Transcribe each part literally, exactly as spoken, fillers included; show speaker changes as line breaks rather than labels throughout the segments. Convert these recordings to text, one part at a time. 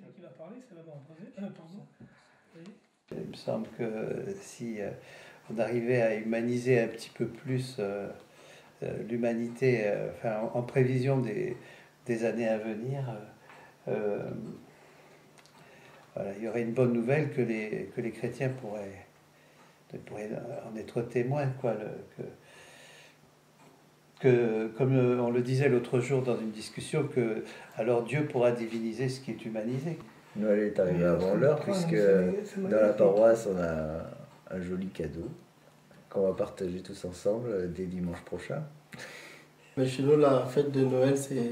C'est qui va parler, c'est la Barbazet. Euh, pardon. Oui.
Il me semble que si euh, on arrivait à humaniser un petit peu plus euh, euh, l'humanité, euh, enfin, en, en prévision des, des années à venir, euh, euh, voilà, il y aurait une bonne nouvelle que les, que les chrétiens pourraient, pourraient en être témoins, quoi, le, que, que, comme on le disait l'autre jour dans une discussion, que alors Dieu pourra diviniser ce qui est humanisé.
Noël est arrivé avant l'heure, puisque dans la paroisse, on a un joli cadeau qu'on va partager tous ensemble dès dimanche prochain.
Mais chez nous, la fête de Noël, c'est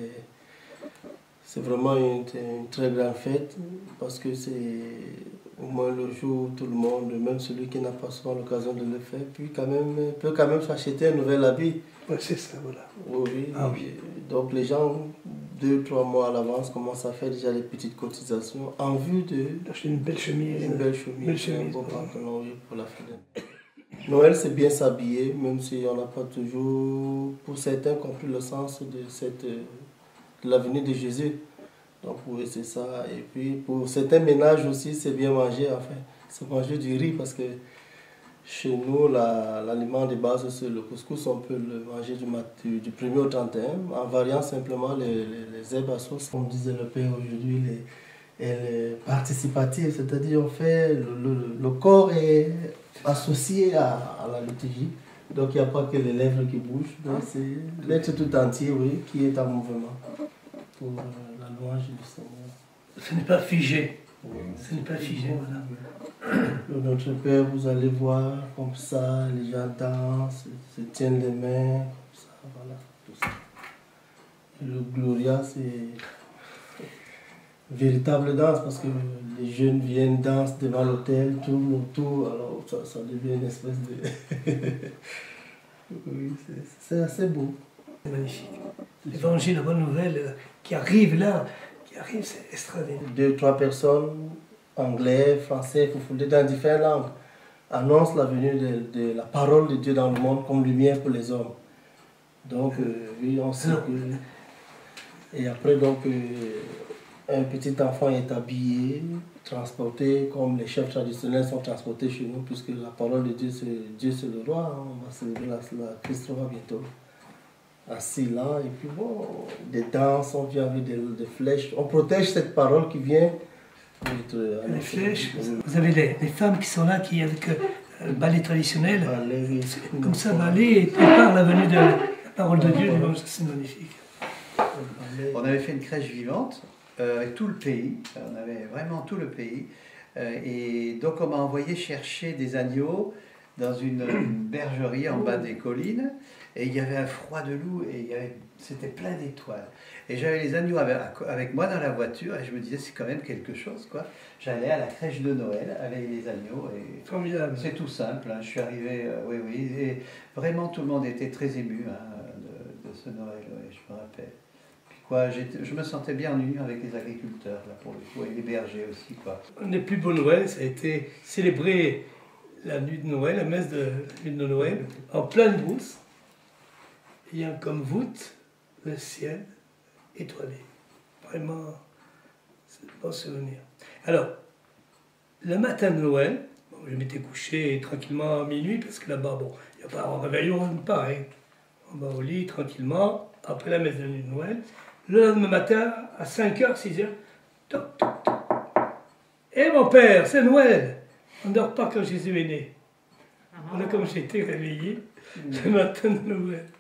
c'est vraiment une, une très grande fête, parce que c'est au moins le jour où tout le monde, même celui qui n'a pas souvent l'occasion de le faire, puis quand même, peut quand même s'acheter un nouvel habit.
Ouais, c'est ça, voilà.
Oui,
Ah, oui.
Donc les gens, deux, trois mois à l'avance, commencent à faire déjà des petites cotisations en vue de...
D'acheter une belle chemise.
Une belle chemise,
belle chemise
un beau
ouais.
pantalon, oui, pour la fête. Noël, c'est bien s'habiller, même si on n'a pas toujours, pour certains, compris le sens de, cette, de la venue de Jésus. Donc oui, c'est ça. Et puis pour certains ménages aussi, c'est bien manger, enfin, c'est manger du riz, parce que chez nous, l'aliment de base, c'est le couscous. On peut le manger du, du, du premier au trente et un, en variant simplement les, les, les herbes à sauce. Comme disait le père aujourd'hui, elle est participative, c'est-à-dire on fait, le, le, le corps est associé à, à la liturgie. Donc il n'y a pas que les lèvres qui bougent, c'est l'être tout entier, oui, qui est en mouvement pour euh, la louange du Seigneur.
Ce n'est pas figé. Oui. Ce n'est pas figé, voilà.
Notre Père, vous allez voir comme ça, les gens dansent, se tiennent les mains, comme ça, voilà, tout ça. Et le Gloria, c'est véritable danse, parce que les jeunes viennent, dansent devant l'autel, tournent autour, alors ça, ça devient une espèce de... oui, c'est assez beau.
C'est magnifique. L'évangile, la bonne nouvelle euh, qui arrive là, qui arrive, c'est extraordinaire.
Deux, trois personnes, anglais, français, foufoullés dans différentes langues, annoncent la venue de, de la parole de Dieu dans le monde comme lumière pour les hommes. Donc, euh, oui, on sait que... Et après, donc, euh, un petit enfant est habillé, transporté, comme les chefs traditionnels sont transportés chez nous, puisque la parole de Dieu, c'est Dieu, c'est le roi. Hein, on va célébrer la, la Christ roi bientôt. Assis là, et puis bon, des danses, on vient avec des, des flèches. On protège cette parole qui vient.
Être, les flèches, vous avez les, les femmes qui sont là, qui avec euh, le ballet traditionnel,
ballet, oui.
Comme ça, ballet, et préparent la venue de la parole de Dieu, c'est magnifique.
On avait fait une crèche vivante euh, avec tout le pays, on avait vraiment tout le pays, euh, et donc on m'a envoyé chercher des agneaux dans une, une bergerie en bas des collines, et il y avait un froid de loup, et c'était plein d'étoiles. Et j'avais les agneaux avec, avec moi dans la voiture, et je me disais, c'est quand même quelque chose, quoi. J'allais à la crèche de Noël avec les agneaux, et
formidable.
C'est tout simple, hein. Je suis arrivé, euh, oui, oui, et vraiment tout le monde était très ému hein, de, de ce Noël, ouais, je me rappelle. Puis quoi, je me sentais bien en union avec les agriculteurs, là, pour le coup, et les bergers aussi, quoi.
Un des plus beaux Noëls, ça a été célébrer la nuit de Noël, la messe de la nuit de Noël, en pleine brousse, ayant comme voûte le ciel étoilé. Vraiment, c'est un bon souvenir. Alors, le matin de Noël, bon, je m'étais couché tranquillement à minuit, parce que là-bas, bon, il n'y a pas un réveillon, même pas, hein. On va au lit tranquillement, après la messe de la nuit de Noël. Le lendemain matin, à cinq heures, six heures, toc, toc, toc. Eh mon père, c'est Noël! On ne dort pas quand Jésus est né. Voilà comme j'ai été réveillé le matin de Noël.